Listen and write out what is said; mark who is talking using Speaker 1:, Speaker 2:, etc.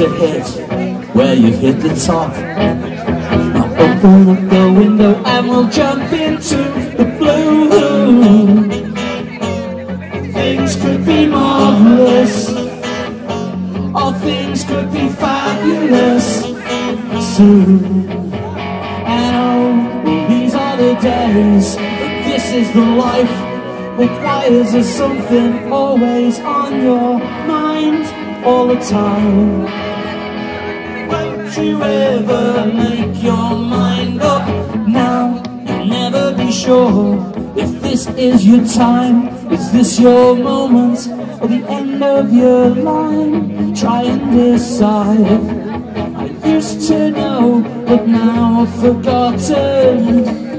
Speaker 1: to hit where you've hit the top. Now open up the window and we'll jump into the blue. Things could be marvellous, or things could be fabulous soon. And oh, these are the days, but this is the life. Requires is something always on your mind all the time. Don't you ever make your mind up now. You'll never be sure if this is your time. Is this your moment or the end of your line? Try and decide. I used to know, but now I've forgotten.